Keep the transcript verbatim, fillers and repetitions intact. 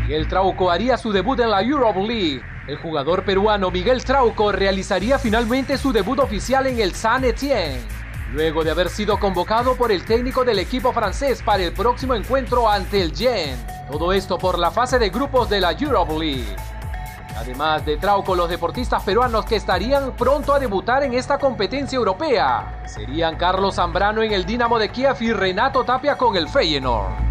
Miguel Trauco haría su debut en la Europa League. El jugador peruano Miguel Trauco realizaría finalmente su debut oficial en el Saint-Étienne, luego de haber sido convocado por el técnico del equipo francés para el próximo encuentro ante el Genk. Todo esto por la fase de grupos de la Europa League. Además de Trauco, los deportistas peruanos que estarían pronto a debutar en esta competencia europea serían Carlos Zambrano en el Dinamo de Kiev y Renato Tapia con el Feyenoord.